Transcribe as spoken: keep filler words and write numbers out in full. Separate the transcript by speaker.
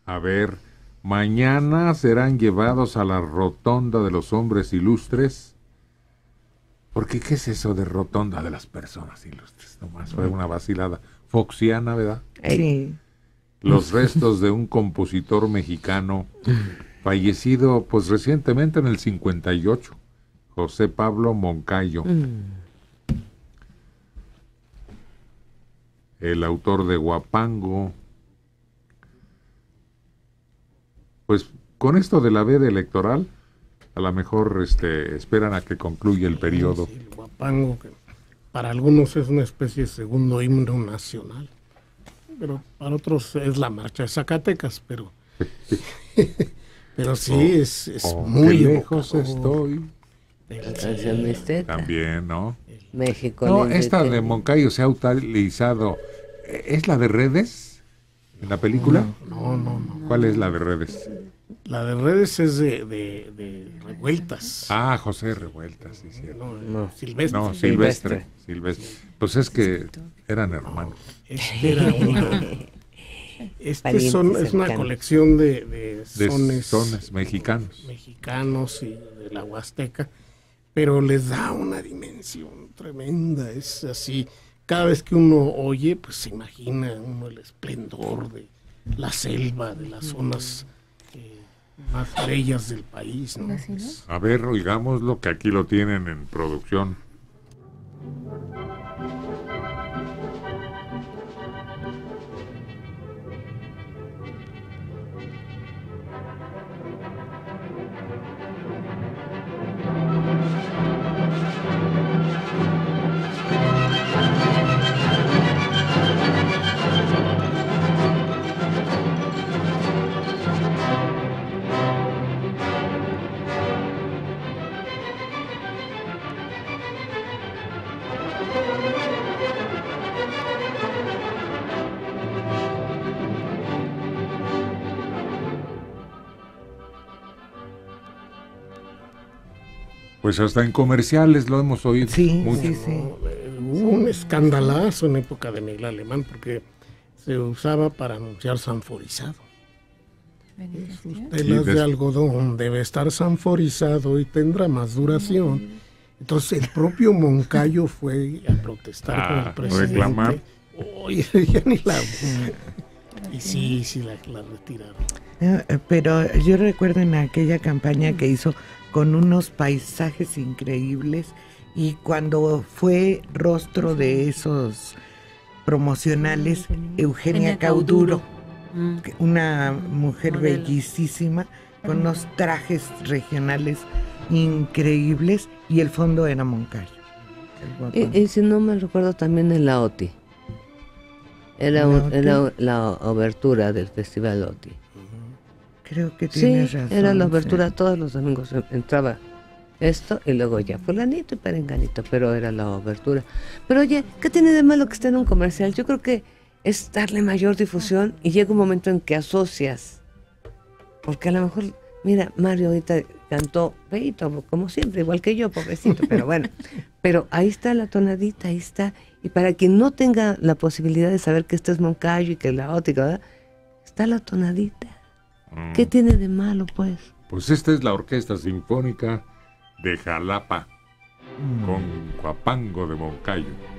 Speaker 1: A ver, mañana serán llevados a la rotonda de los hombres ilustres. Porque, ¿qué es eso de rotonda de las personas ilustres? Nomás fue una vacilada foxiana, ¿verdad?
Speaker 2: Sí.
Speaker 1: Los restos de un compositor mexicano fallecido, pues recientemente en el cincuenta y ocho, José Pablo Moncayo.
Speaker 3: Mm.
Speaker 1: El autor de Huapango. Pues con esto de la veda electoral, a lo mejor este, esperan a que concluya el periodo.
Speaker 4: Sí, el Huapango, que para algunos es una especie de segundo himno nacional, pero para otros es la marcha de Zacatecas, pero pero sí,
Speaker 1: Oh,
Speaker 4: es, es
Speaker 1: oh,
Speaker 4: muy
Speaker 1: qué lejos
Speaker 4: evocador.
Speaker 1: estoy.
Speaker 3: La canción mixteca.
Speaker 1: También, ¿no?
Speaker 3: México.
Speaker 1: No,
Speaker 3: lindo y
Speaker 1: esta de
Speaker 3: querido.
Speaker 1: Moncayo se ha utilizado. ¿Es la de Redes? ¿En la película?
Speaker 4: No, no, no.
Speaker 1: ¿Cuál es la de Redes?
Speaker 4: La de Redes es de, de, de Revueltas.
Speaker 1: Ah, José Revueltas, sí, cierto.
Speaker 4: No,
Speaker 3: No.
Speaker 4: Silvestre.
Speaker 1: No, Silvestre. Silvestre. Pues es que eran hermanos.
Speaker 4: Este era una, este
Speaker 3: Parientes
Speaker 4: son, es una
Speaker 3: cercanos.
Speaker 4: colección de, de
Speaker 1: De
Speaker 4: sones,
Speaker 1: sones mexicanos.
Speaker 4: mexicanos y de la Huasteca, pero les da una dimensión tremenda. Es así, cada vez que uno oye, pues se imagina uno el esplendor de la selva, de las zonas eh, más bellas del país, ¿no? Es-
Speaker 1: A ver, oigámoslo, que aquí lo tienen en producción. Pues hasta en comerciales lo hemos oído
Speaker 2: Sí,
Speaker 1: mucho.
Speaker 2: sí, sí.
Speaker 4: no, eh, hubo un escandalazo en época de Miguel Alemán porque se usaba para anunciar sanforizado. Sus telas
Speaker 1: des-
Speaker 4: de algodón debe estar sanforizado y tendrá más duración. Entonces el propio Moncayo fue a protestar con
Speaker 1: Ah,
Speaker 4: el presidente.
Speaker 1: reclamar.
Speaker 4: Oye, ya ni la... Y sí, sí, la, la retiraron.
Speaker 2: Eh, Pero yo recuerdo en aquella campaña que hizo con unos paisajes increíbles y cuando fue rostro de esos promocionales, Eugenia Cauduro,
Speaker 5: Mm.
Speaker 2: que- una mujer
Speaker 5: Modelo.
Speaker 2: bellísima, con unos trajes regionales increíbles y el fondo era Moncayo. el Huapango.
Speaker 3: Y, y si no me recuerdo también en la O T I. Era, un-
Speaker 2: ¿La
Speaker 3: era
Speaker 2: O T I?
Speaker 3: la obertura del festival O T I.
Speaker 2: Creo que
Speaker 3: Sí,
Speaker 2: tienes razón.
Speaker 3: era la
Speaker 2: sí.
Speaker 3: obertura todos los domingos. en- Entraba esto y luego ya fulanito y perenganito, pero era la obertura. Pero oye, ¿qué tiene de malo que esté en un comercial? Yo creo que es darle mayor difusión y llega un momento en que asocias. Porque a lo mejor, mira, Mario ahorita cantó feíto, como siempre, igual que yo, pobrecito, pero bueno. Pero ahí está la tonadita, ahí está. Y para quien no tenga la posibilidad de saber que este es Moncayo y que es la ótica, ¿verdad? Está la tonadita.
Speaker 1: Mm.
Speaker 3: ¿Qué tiene de malo, pues?
Speaker 1: Pues esta es la Orquesta Sinfónica de Jalapa con Huapango de Moncayo.